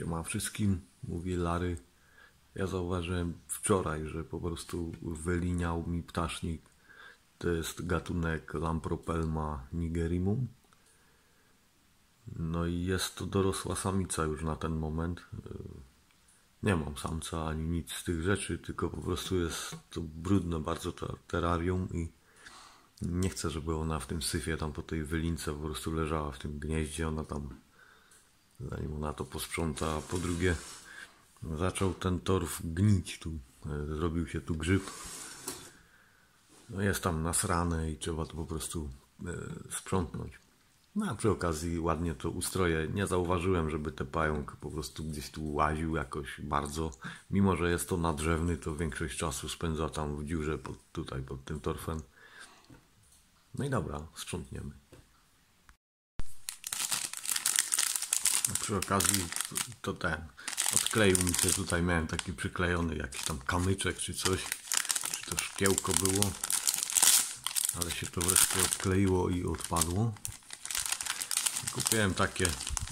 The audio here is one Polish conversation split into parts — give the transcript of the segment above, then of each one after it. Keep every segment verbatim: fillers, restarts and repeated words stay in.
Siema wszystkim, mówi Lary. Ja zauważyłem wczoraj, że po prostu wyliniał mi ptasznik. To jest gatunek Lampropelma nigerimum. No i jest to dorosła samica już na ten moment. Nie mam samca ani nic z tych rzeczy, tylko po prostu jest to brudne bardzo terrarium i nie chcę, żeby ona w tym syfie tam po tej wylince po prostu leżała w tym gnieździe. Ona tam, zanim ona to posprząta, a po drugie zaczął ten torf gnić tu, zrobił się tu grzyb. No jest tam nasrane i trzeba to po prostu sprzątnąć. No a przy okazji ładnie to ustroję. Nie zauważyłem, żeby ten pająk po prostu gdzieś tu łaził jakoś bardzo. Mimo że jest to nadrzewny, to większość czasu spędza tam w dziurze pod, tutaj pod tym torfem. No i dobra, sprzątniemy. A przy okazji to ten, odkleił mi się tutaj, miałem taki przyklejony jakiś tam kamyczek czy coś, czy to szkiełko było, ale się to wreszcie odkleiło i odpadło. Kupiłem takie,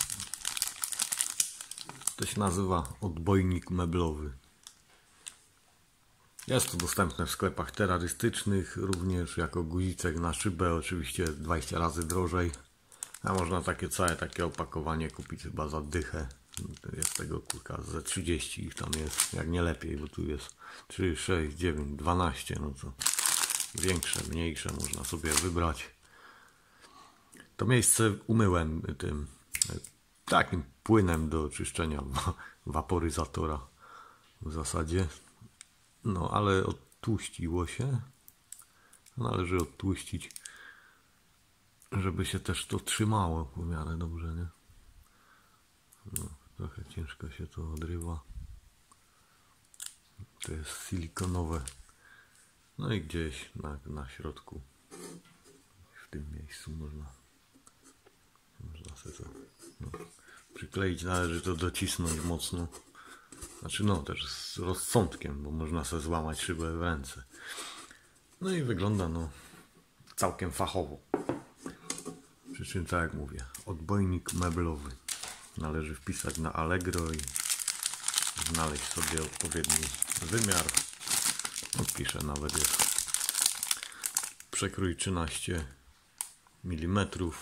to się nazywa odbojnik meblowy. Jest to dostępne w sklepach terrorystycznych, również jako guzicek na szybę, oczywiście dwadzieścia razy drożej. A można takie całe takie opakowanie kupić chyba za dychę. Jest tego kurka ze trzydzieści ich tam jest, jak nie lepiej, bo tu jest trzy, sześć, dziewięć, dwanaście, no to większe, mniejsze można sobie wybrać. To miejsce umyłem tym takim płynem do czyszczenia waporyzatora w zasadzie. No ale odtłuściło się. Należy odtłuścić, żeby się też to trzymało w miarę dobrze, nie? No, trochę ciężko się to odrywa. To jest silikonowe. No i gdzieś na, na środku, w tym miejscu można można sobie to no, przykleić. Należy to docisnąć mocno. Znaczy no też z rozsądkiem, bo można sobie złamać szybę w ręce. No i wygląda no całkiem fachowo. Przy czym tak jak mówię, odbojnik meblowy. Należy wpisać na Allegro i znaleźć sobie odpowiedni wymiar. Odpiszę, nawet jest przekrój trzynaście milimetrów.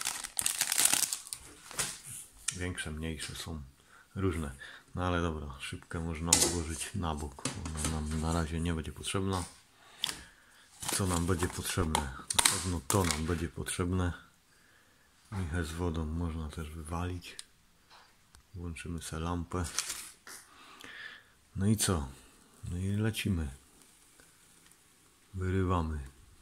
Większe, mniejsze są różne. No ale dobra, szybkę można odłożyć na bok. Ona nam na razie nie będzie potrzebna. Co nam będzie potrzebne? Na pewno to nam będzie potrzebne. Michę z wodą można też wywalić. Włączymy sobie lampę. No i co? No i lecimy. Wyrywamy.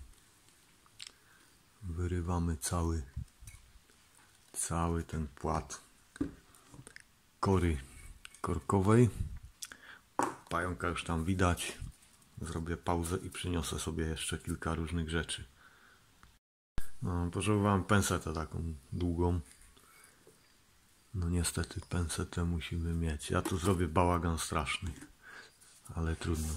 Wyrywamy cały cały ten płat kory korkowej. Pająka już tam widać. Zrobię pauzę i przyniosę sobie jeszcze kilka różnych rzeczy. No, potrzebowałem pensetę taką długą. No niestety pensetę musimy mieć. Ja tu zrobię bałagan straszny, ale trudno.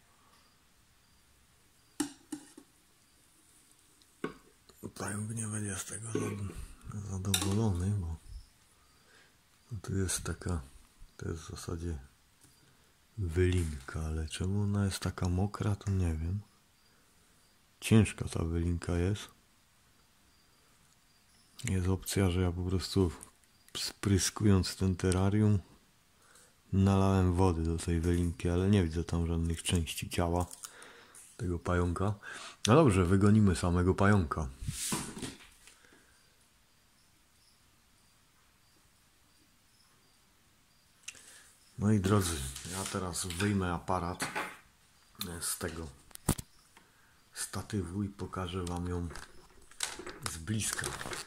Pająk nie będzie z tego zadowolony, bo tu jest taka, to jest w zasadzie wylinka, ale czemu ona jest taka mokra, to nie wiem. Ciężka ta wylinka jest. Jest opcja, że ja po prostu spryskując ten terrarium nalałem wody do tej wylinki, ale nie widzę tam żadnych części ciała tego pająka. No dobrze, wygonimy samego pająka. No i drodzy, ja teraz wyjmę aparat z tego statywu i pokażę wam ją z bliska.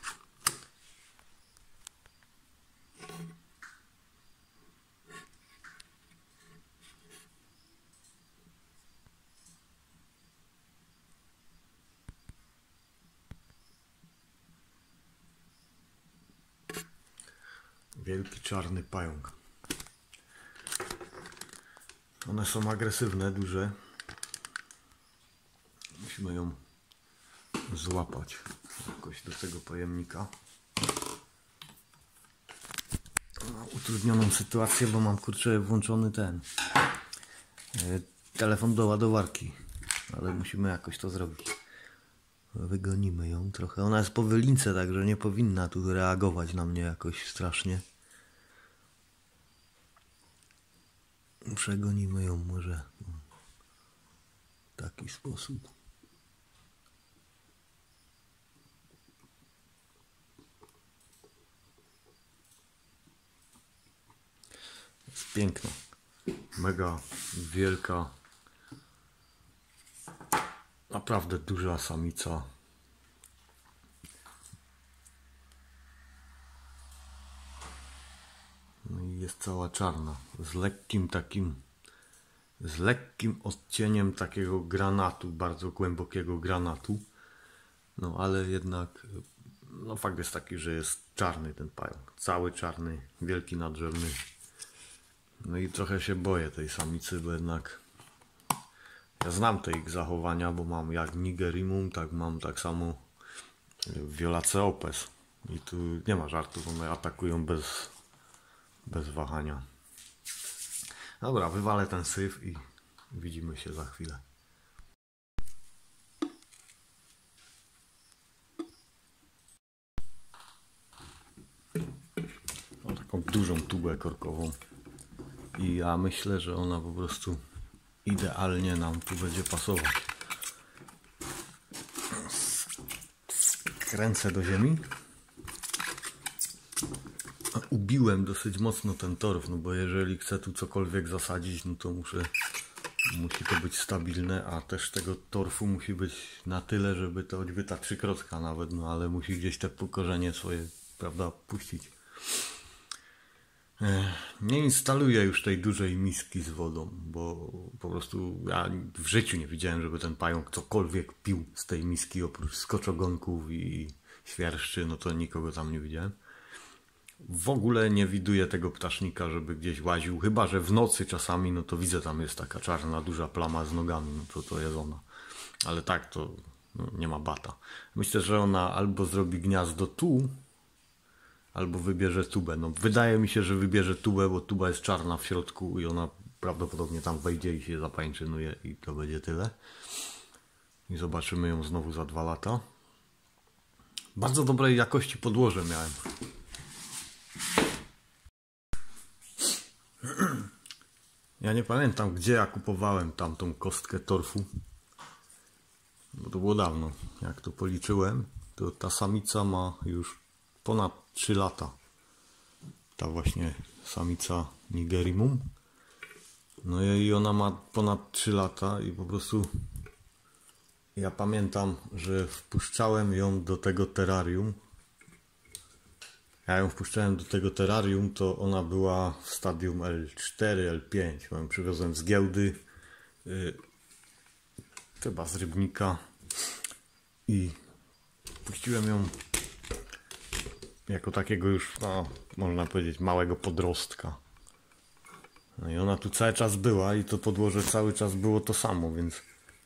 Wielki czarny pająk. One są agresywne, duże. Musimy ją złapać jakoś do tego pojemnika. utrudnioną sytuację, bo mam kurczę włączony ten telefon do ładowarki, ale musimy jakoś to zrobić. Wygonimy ją trochę. Ona jest po wylince, także nie powinna tu reagować na mnie jakoś strasznie. Przegonimy ją może w taki sposób. Jest piękna. Mega wielka. Naprawdę duża samica. No i jest cała czarna. Z lekkim takim, z lekkim odcieniem takiego granatu, bardzo głębokiego granatu. No ale jednak, no fakt jest taki, że jest czarny ten pająk. Cały czarny, wielki, nadrzędny. No i trochę się boję tej samicy, bo jednak ja znam te ich zachowania, bo mam jak Nigerimum, tak mam tak samo Violaceopes. I tu nie ma żartów, one atakują bez, bez wahania. Dobra, wywalę ten syf i widzimy się za chwilę. Mam taką dużą tubę korkową i ja myślę, że ona po prostu idealnie nam tu będzie pasować. Kręcę do ziemi. Ubiłem dosyć mocno ten torf, no bo jeżeli chcę tu cokolwiek zasadzić, no to muszę, musi to być stabilne, a też tego torfu musi być na tyle, żeby to choćby ta trzykrotka nawet, no ale musi gdzieś te korzenie swoje, prawda, puścić. Nie instaluję już tej dużej miski z wodą, bo po prostu ja w życiu nie widziałem, żeby ten pająk cokolwiek pił z tej miski, oprócz skoczogonków i świerszczy, no to nikogo tam nie widziałem. W ogóle nie widuję tego ptasznika, żeby gdzieś łaził, chyba że w nocy czasami, no to widzę, tam jest taka czarna, duża plama z nogami, no to to jest ona. Ale tak to no, nie ma bata. Myślę, że ona albo zrobi gniazdo tu, albo wybierze tubę. No, wydaje mi się, że wybierze tubę, bo tuba jest czarna w środku i ona prawdopodobnie tam wejdzie i się zapańczynuje i to będzie tyle. I zobaczymy ją znowu za dwa lata. Bardzo dobrej jakości podłoże miałem. Ja nie pamiętam, gdzie ja kupowałem tamtą kostkę torfu. Bo to było dawno. Jak to policzyłem, to ta samica ma już ponad trzy lata. Ta właśnie samica Nigerimum. No i ona ma ponad trzy lata i po prostu ja pamiętam, że wpuszczałem ją do tego terrarium. Ja ją wpuszczałem do tego terrarium, to ona była w stadium L cztery, L pięć. Ją przywiozłem z giełdy, yy, chyba z Rybnika, i puściłem ją jako takiego już, no, można powiedzieć, małego podrostka. No i ona tu cały czas była i to podłoże cały czas było to samo, więc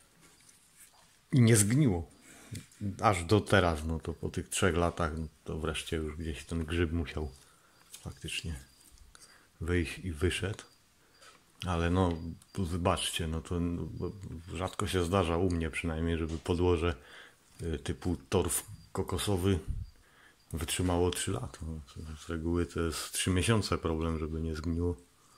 i nie zgniło. Aż do teraz, no to po tych trzech latach, no to wreszcie już gdzieś ten grzyb musiał faktycznie wyjść i wyszedł. Ale no, wybaczcie, no to rzadko się zdarza u mnie przynajmniej, żeby podłoże typu torf kokosowy wytrzymało trzy lata. Z reguły to jest trzy miesiące problem, żeby nie zgniło.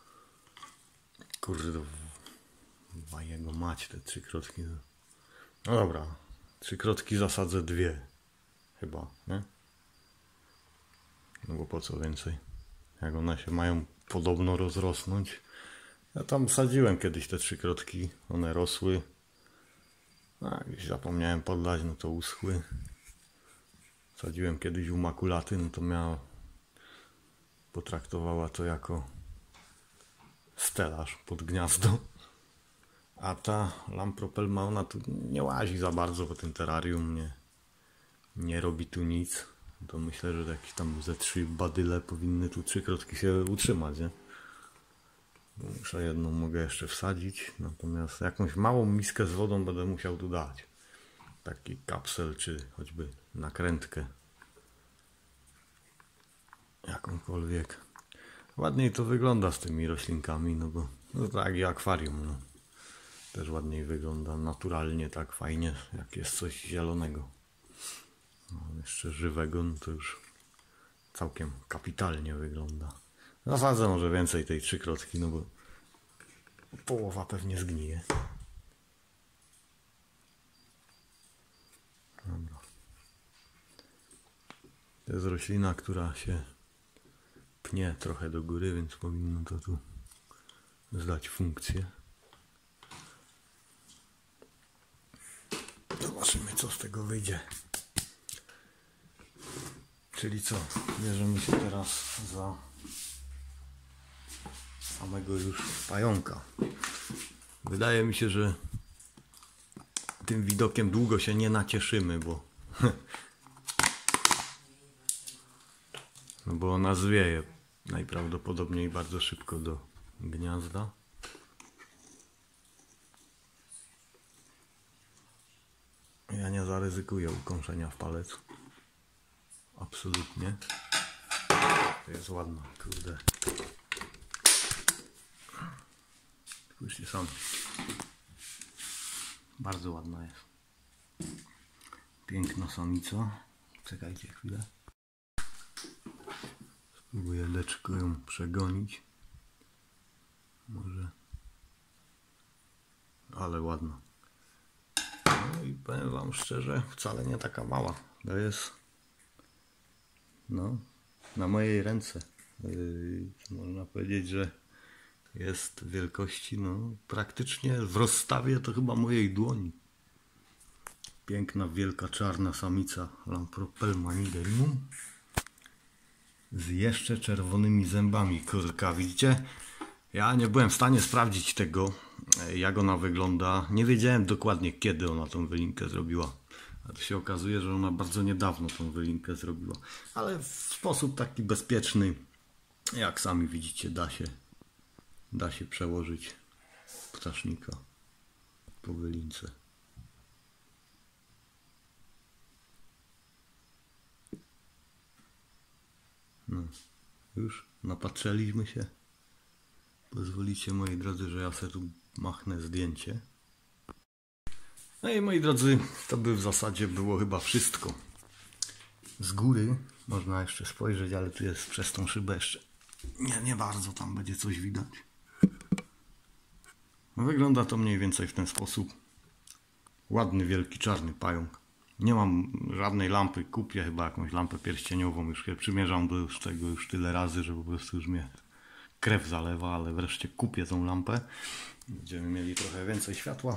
Kurde, ma jego mać te trzykrotki. No dobra, trzykrotki zasadzę dwie. Chyba, nie? No bo po co więcej? Jak one się mają podobno rozrosnąć. Ja tam sadziłem kiedyś te trzykrotki, one rosły. A gdzieś zapomniałem podlać, no to uschły. Sadziłem kiedyś u makulaty, no to miała, potraktowała to jako stelaż pod gniazdo. A ta Lampropelma, ona tu nie łazi za bardzo po tym terrarium, nie, nie robi tu nic. To myślę, że jakieś tam ze trzy badyle powinny tu trzykrotki się utrzymać, nie? Muszę jedną, mogę jeszcze wsadzić, natomiast jakąś małą miskę z wodą będę musiał tu dać. Taki kapsel, czy choćby nakrętkę. Jakąkolwiek. ładniej to wygląda z tymi roślinkami, no bo no tak jak akwarium, no. Też ładniej wygląda, naturalnie tak fajnie, jak jest coś zielonego. No, jeszcze żywego, no to już całkiem kapitalnie wygląda. Zasadzę może więcej tej trzykrotki, no bo połowa pewnie zgnije. Dobra. To jest roślina, która się pnie trochę do góry, więc powinno to tu zdać funkcję. Zobaczymy, co z tego wyjdzie. Czyli co? Bierzemy się teraz za samego już pająka. Wydaje mi się, że tym widokiem długo się nie nacieszymy, bo no bo ona zwieje najprawdopodobniej bardzo szybko do gniazda. Ja nie zaryzykuję ukąszenia w palec. Absolutnie. To jest ładna, kurde. Spójrzcie sami. Bardzo ładna jest. Piękna samica. Czekajcie chwilę. Spróbuję leczko ją przegonić. Może. Ale ładna. No i powiem wam szczerze, wcale nie taka mała. To jest, no, na mojej ręce. Yy, można powiedzieć, że jest wielkości, no, praktycznie w rozstawie to chyba mojej dłoni. Piękna, wielka, czarna samica Lampropelma nigerium z jeszcze czerwonymi zębami. Kurka, widzicie? Ja nie byłem w stanie sprawdzić tego, jak ona wygląda. Nie wiedziałem dokładnie, kiedy ona tą wylinkę zrobiła. A to się okazuje, że ona bardzo niedawno tą wylinkę zrobiła. Ale w sposób taki bezpieczny, jak sami widzicie, da się, da się przełożyć ptasznika po wylince. No, już napatrzyliśmy się. Pozwolicie, moi drodzy, że ja sobie tu machnę zdjęcie. No i moi drodzy, to by w zasadzie było chyba wszystko. Z góry można jeszcze spojrzeć, ale tu jest przez tą szybę jeszcze nie, nie bardzo tam będzie coś widać. No, wygląda to mniej więcej w ten sposób. Ładny, wielki, czarny pająk. Nie mam żadnej lampy, kupię chyba jakąś lampę pierścieniową. Już się przymierzam do już tego już tyle razy, że po prostu już mnie krew zalewa, ale wreszcie kupię tą lampę. Będziemy mieli trochę więcej światła.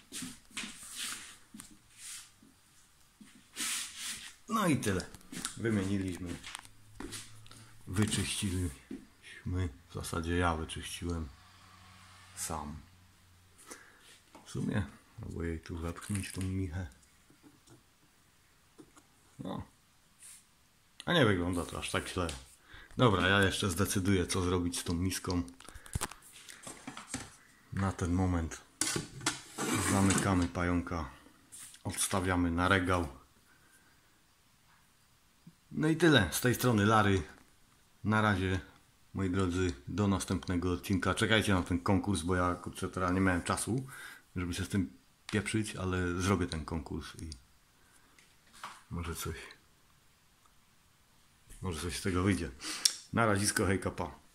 No i tyle. Wymieniliśmy. Wyczyściliśmy. W zasadzie ja wyczyściłem sam. W sumie albo jej tu zapchnąć tą michę. No. A nie wygląda to aż tak źle. Dobra, ja jeszcze zdecyduję, co zrobić z tą miską. Na ten moment zamykamy pająka. Odstawiamy na regał. No i tyle. Z tej strony Lary. Na razie, moi drodzy, do następnego odcinka. Czekajcie na ten konkurs, bo ja kurczę, teraz nie miałem czasu, żeby się z tym pieprzyć, ale zrobię ten konkurs i może coś, może coś z tego wyjdzie. Na razisko, hejka, pa.